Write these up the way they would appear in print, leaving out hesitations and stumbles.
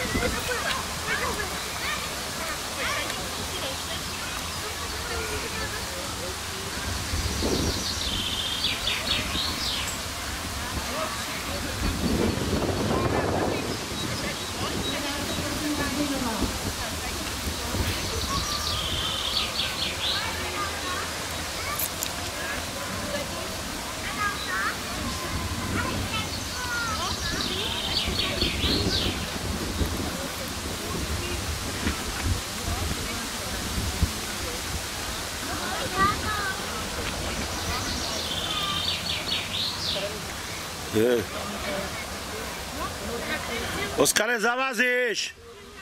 Oskare, zavazíš!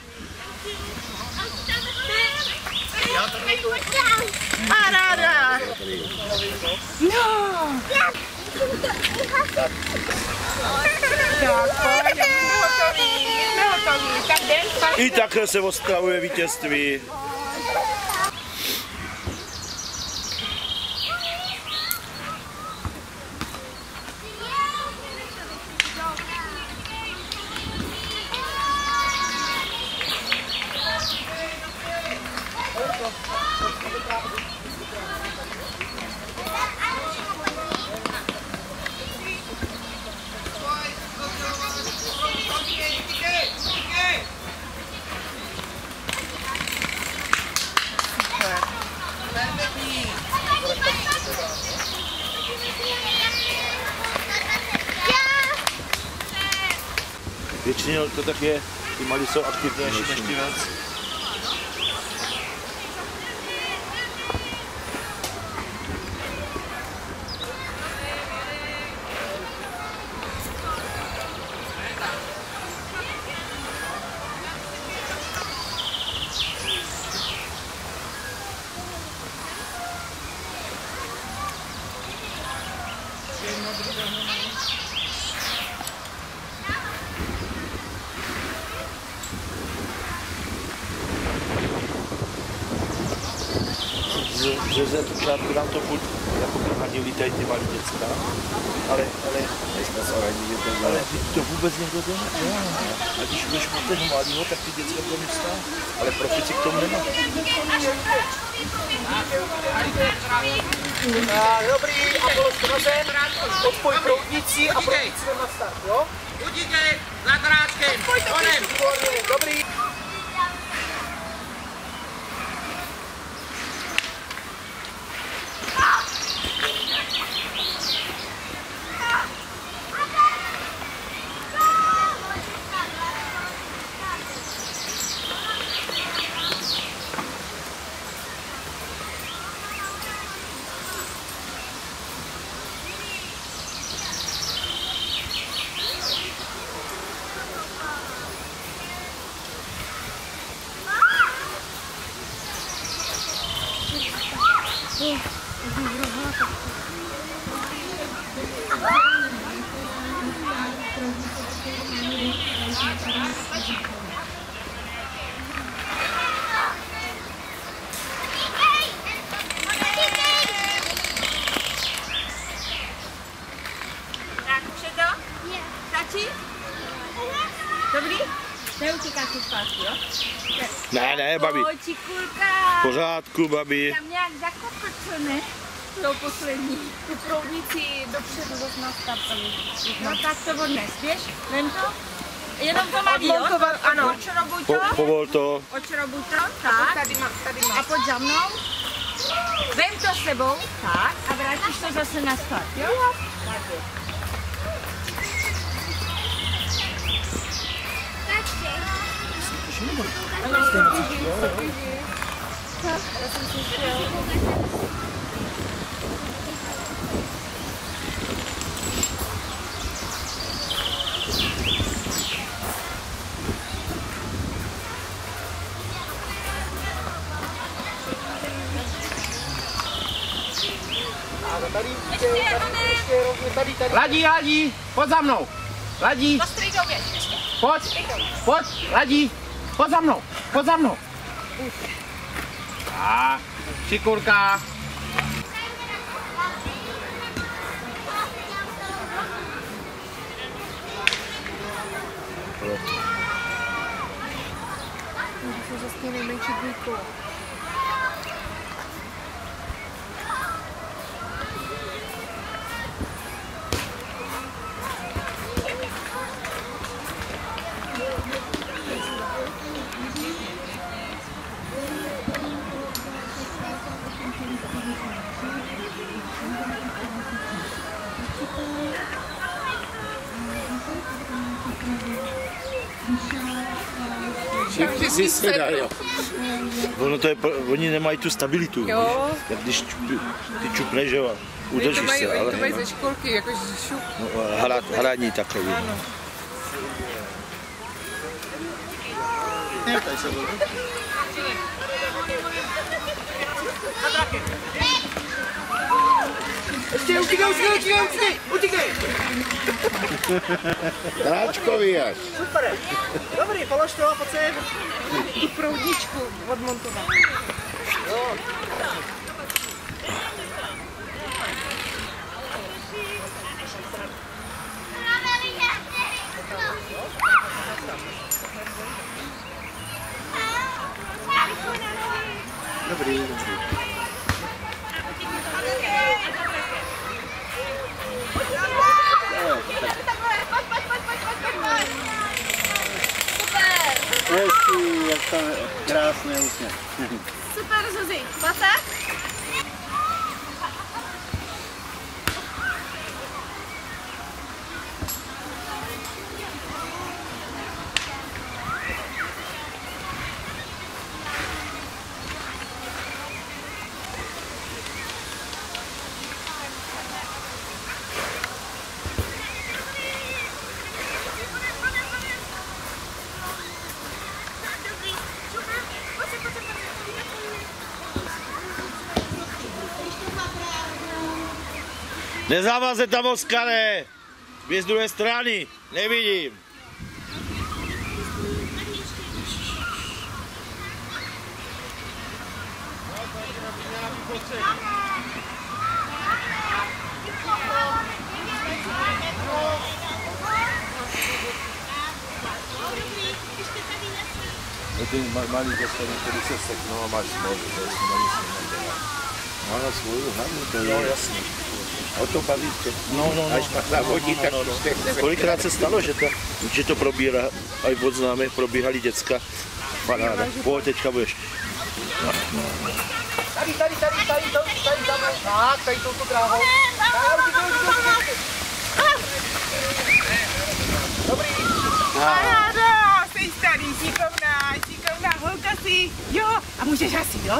Paráda! No! I takhle se oslavuje vítězství. Většině to tak je, ty malí jsou aktivnější než ty velcí. Že ze začátku nám to furt jako prohadili tady ty malí děcka, ale to vůbec někdo to nedělá. A když budeš mít toho malého, tak ty děcka budou mít stát, ale profici k tomu nemá. Dobrý, Apollo strazem, odpoj proudnici a proudnici jdem na start, jo? Udíkej, za dráčkem, konem. Dobrý. Dobrý? Neutíkáš si zpátky, jo? Ne, babi. Čikulka. V pořádku, babi. Tam nějak zakopl, co ne? To poslední. Tu proudnici dopředu zase nastartovali. No tak to odnes, běž, vem to. Jenom to malý, jo? Ano. Očrobuj to. Povol to. Očrobuj to, tak. Tady mám. A pojď za mnou. Vem to s sebou, tak. A vrátíš to zase na start, jo? Tak je. Já jsem si chtěl. Ladí, pojď za mnou. Ladí. Pojď, ladí. Pojď za mnou. Tak, šikulka. myslím, že jsou zase nejmenší dvojkou. Všichni si sedají, jo. Ono to je, oni nemají tu stabilitu, Jo. jak když ty čupneš, jo, udržíš se, ale to mají ze školky, jakože šup. no, hraní takový. Ano. Ještě utíkej! Tráčkový až. Super. Dobrý, polož to a pojď sem. Tu proudničku odmontovat. Jo. Dobrý. Hezký, jak tam krásný úsměv. Super, Zuzi. Pojď. Nezávazte tam, Oskare! Vy z druhé strany, nevidím. Ty malý dostane, který se seknou a máš smlouvu, to je má na svou hlavu, to je. No jasně. O to bavíte. No. Až pak navodí, tak kolikrát se stalo, že to probíhá, a i od známých probíhaly děcka. Paráda. Pojď, teďka budeš. Tady, tak, tady touto dráhou. Dobrý. Paráda, jsi tady, šikovná holka si, jo, a můžeš asi, jo?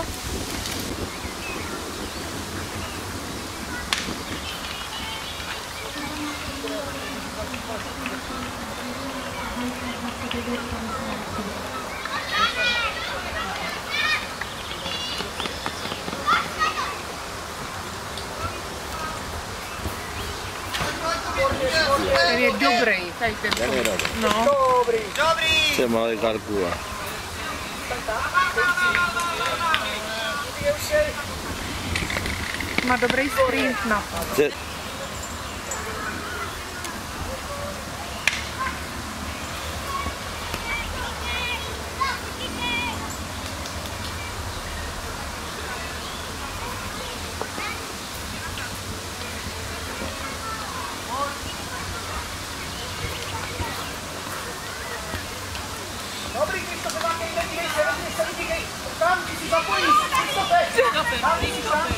Ten je dobrý, tady ten. No. Dobrý. To je malý Karkula. Má dobrý sprint na. Dobrý, Kristofe, tam nedívej se, nedívej. Tam, ty si zapojíš, Kristofe. Tam, ty si tam.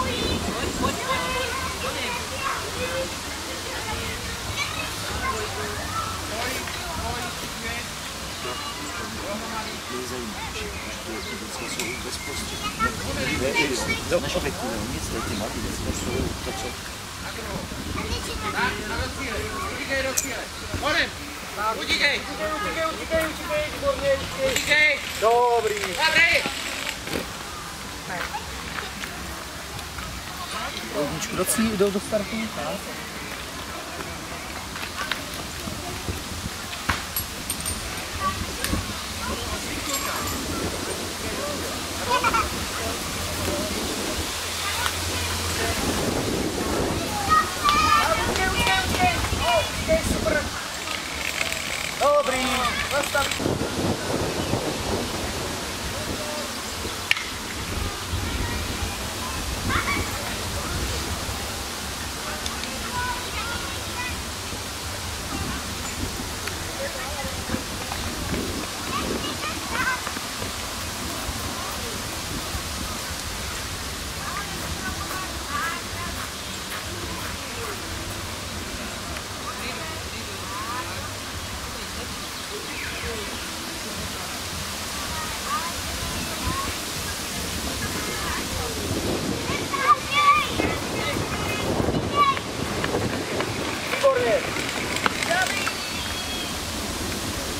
Utíkej! Výborně, Utíkej! Dobrý. Dobrý! Proudničku do startu. Super. Dobrý. Zastav.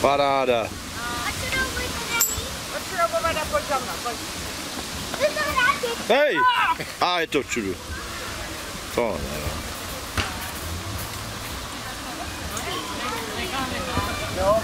Paráda. Hej! A je to v čudu. To ne. Jo.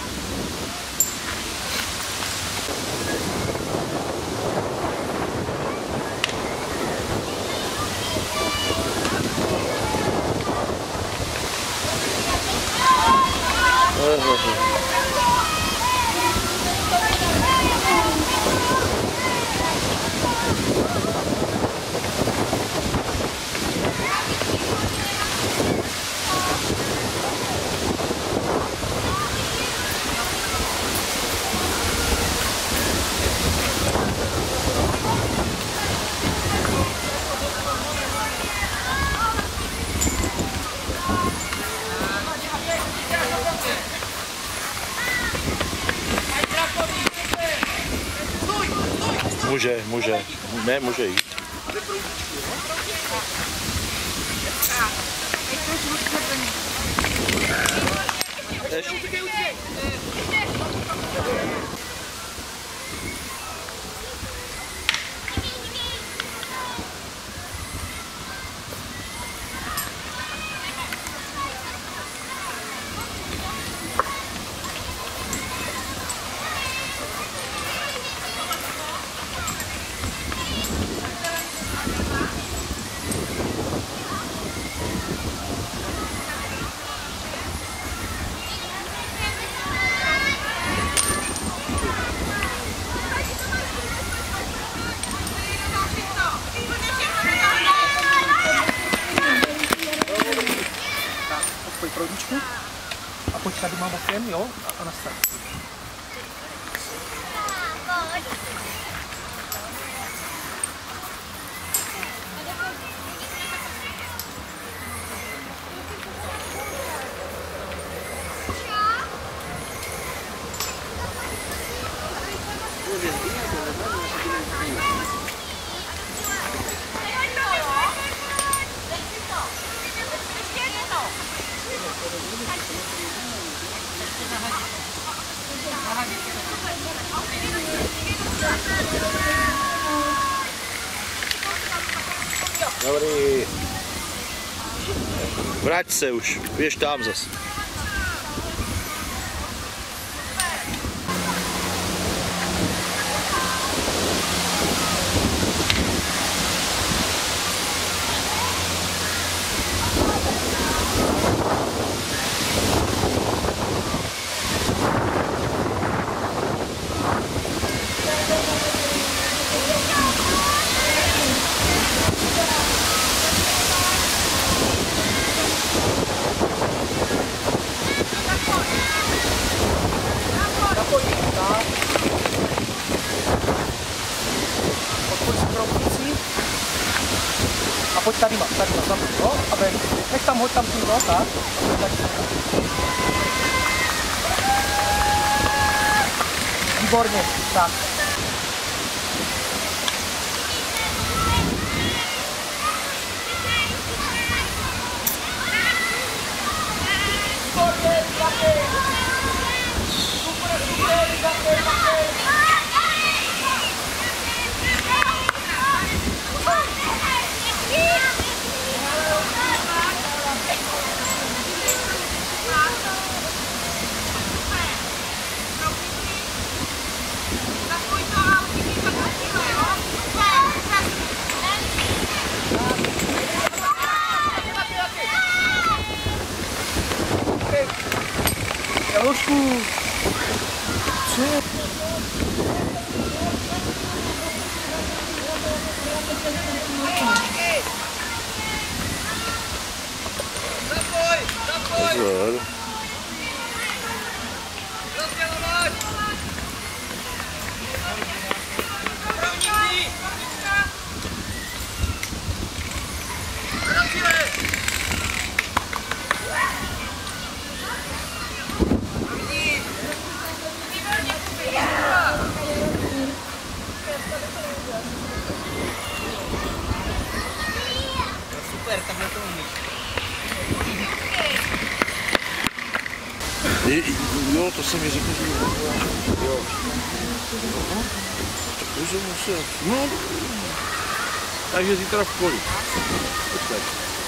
Může. Ne, může jít. Proudničku a pojď tady mám bokem, jo, a na start. Dobrý. Vrať se už, běž tam zas. A pojď tady má, jo? A nech tam, hoď tam tu, no, tak. Výborně, tak. Jalošku! Co je? Pozor. Super, takhle to umíš. Jo, to jsem mi řekl, že jo. Takže musel. No, takže zítra v kolik? Počkej.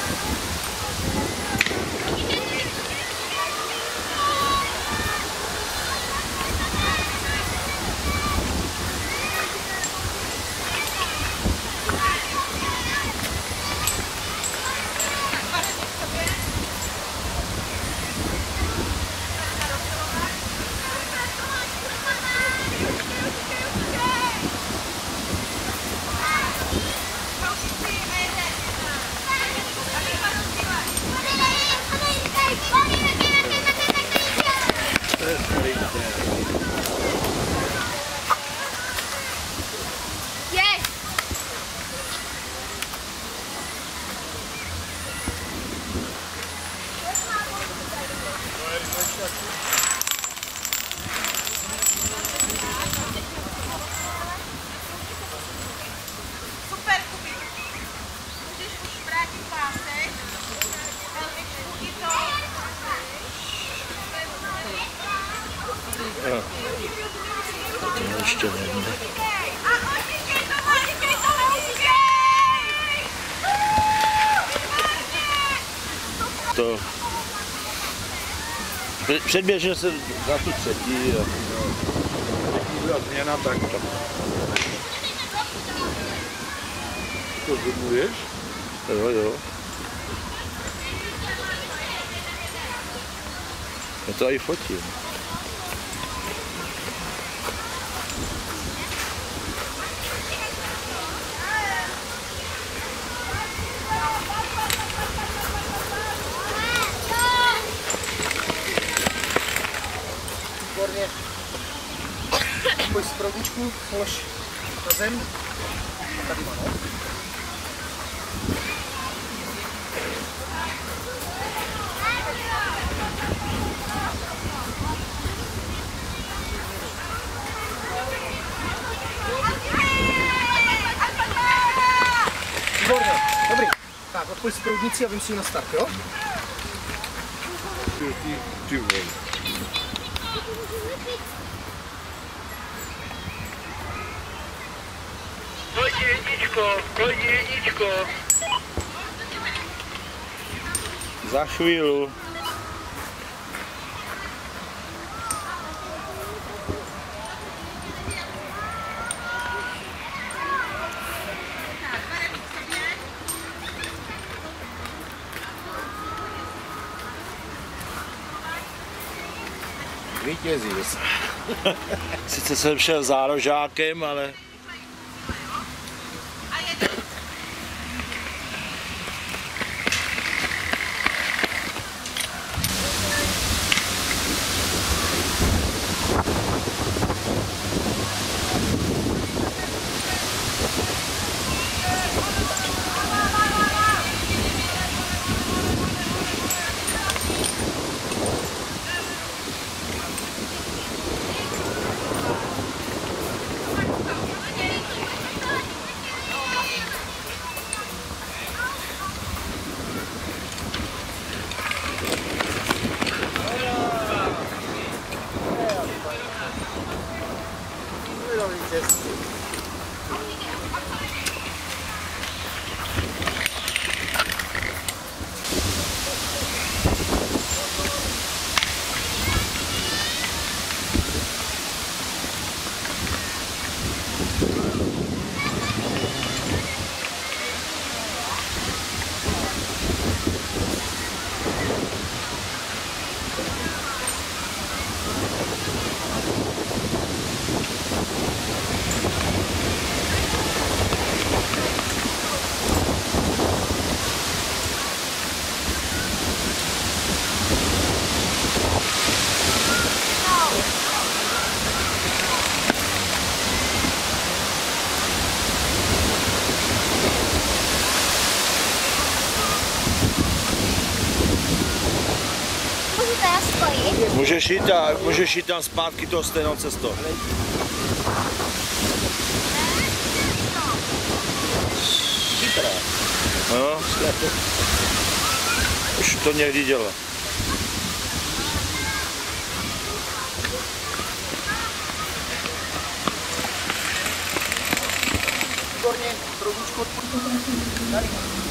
Super, Kubi. Můžeš už vrátit pásek. Elvičku i to. To ještě nevím. To předběžně se za tu třetí a byla změna, tak to. To zoomuješ? Jo, jo. Já to i fotím. Výborně. Pojď si proudničku, polož na zem. A tady má, no. Výborně, dobrý. Tak, odpoj si proudnici a vím si ji na start, jo? Ty vole. Pojď jedničko. Za chvíli. Vítězí. Sice jsem šel zárožákem, ale můžeš jít tam zpátky toho stejnou cestou. No, už to někdy dělá. ručku odpočít.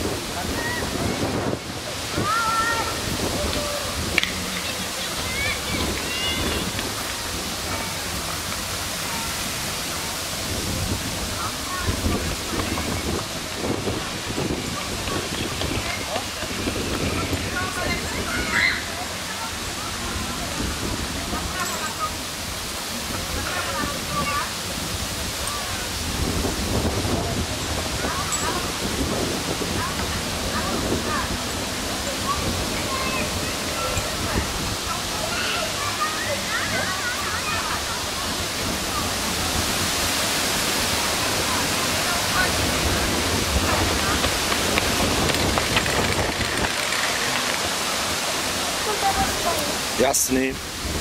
Jasný.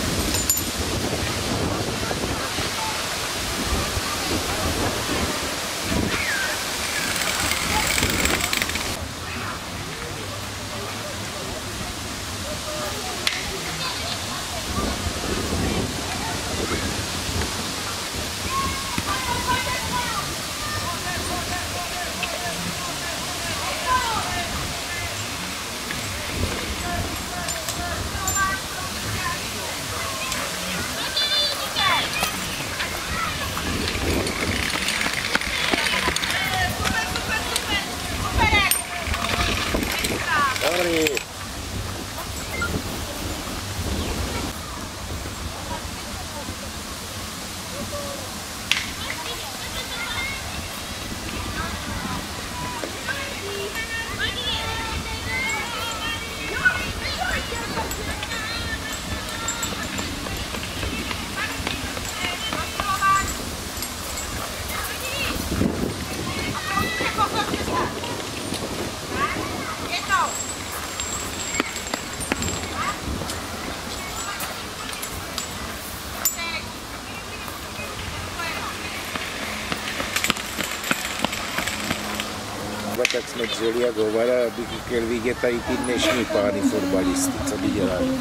Tak jsme dřeli jak hovada, abych chtěl vidět tady ty dnešní pány fotbalisty, co by dělali.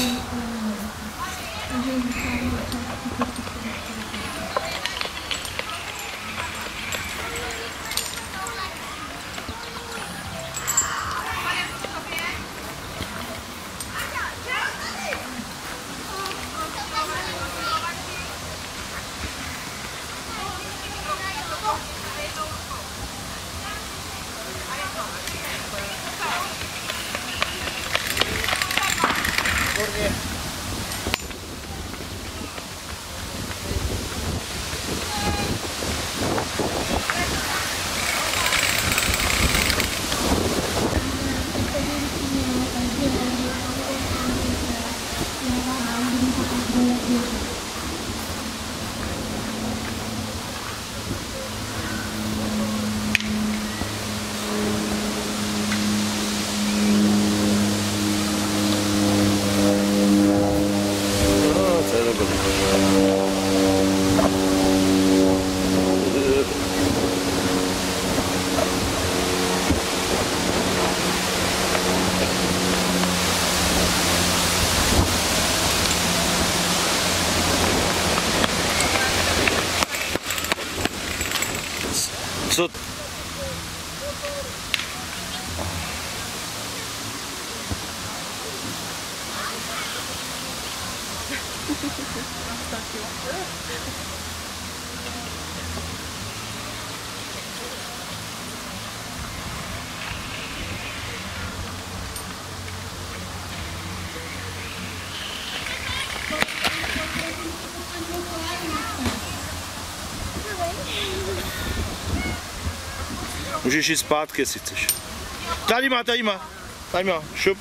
Co? Můžeš jít zpátky, jestli chceš. Tady má, šup.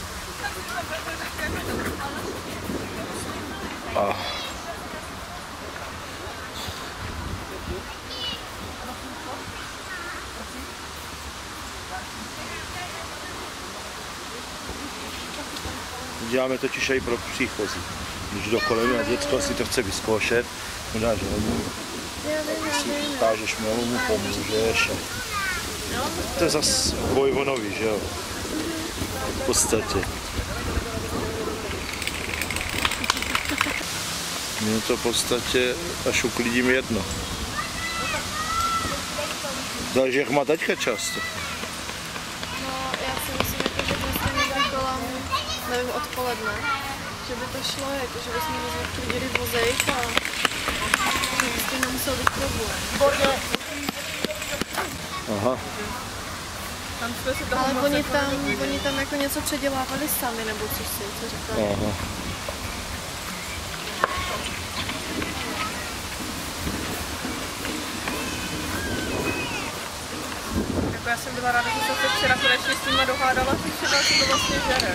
Děláme totiž i pro příchozí. Když do kolem a děcko si to chce vyzkoušet, mu dáš hlavu, si ukážeš mu pomůžeš. To je zase Vojvonovi, že jo? V podstatě. Mně to v podstatě až uklidím jedno. Takže jak má teďka často? No, já si myslím, jako, že vlastně někdy kolem, nevím, odpoledne, že by to šlo, jako, že bychom rozhodli vozejk a že vlastně nemusel být problém. Aha. Ale oni tam jako něco předělávali sami, nebo co říkali. Aha. Jako já jsem byla ráda, že se včera konečně s nima dohádala, že třeba se to vlastně žere.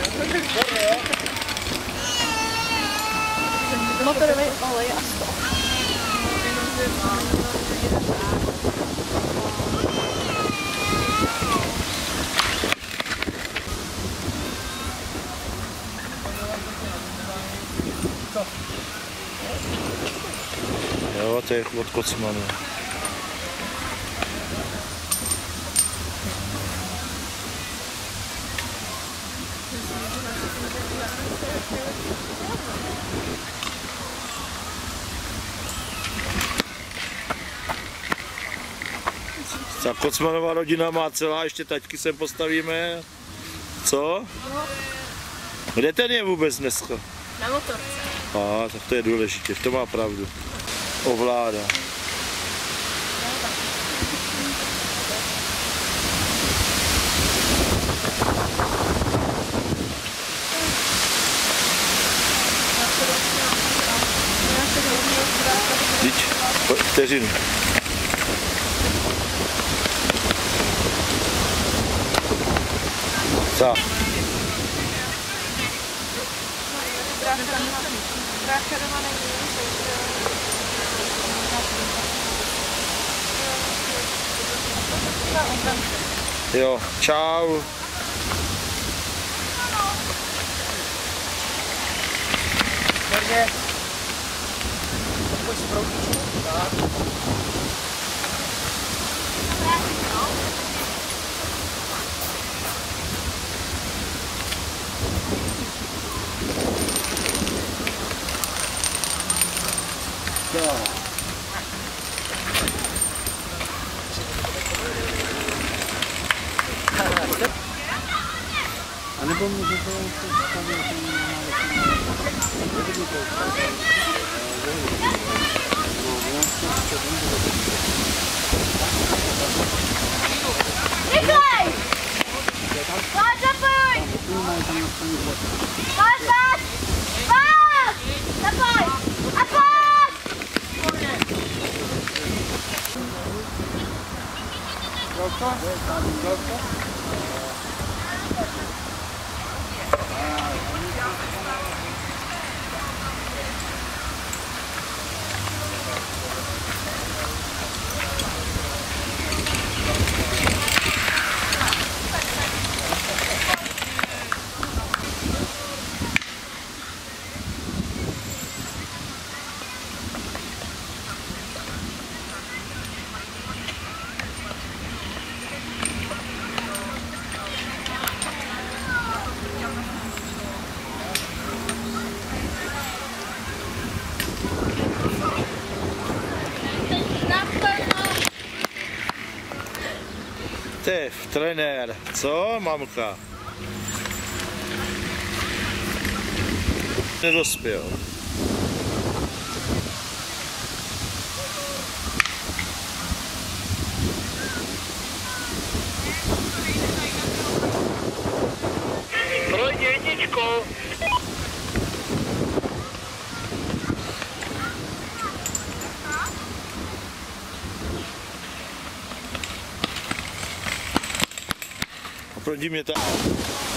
Motorový olej a stop. Jo, to je od Kocmanu. Ta Kocmanová rodina má celá, ještě taťky sem postavíme. Co? Kde ten je vůbec dneska? Na motorce. Tak to je důležité, to má pravdu. Ovládá. Vteřinu. Tak. Jo, čau. Směrně. Pojď z proutičku. Tak. A nebo může to Rychlej! Pojď, zapoj! Pojď, pojď! Pojď! Zapoj! A pojď! Tev, trenér, co, mamka? Nedospěl. Projď jedničku. Oproti mě tam.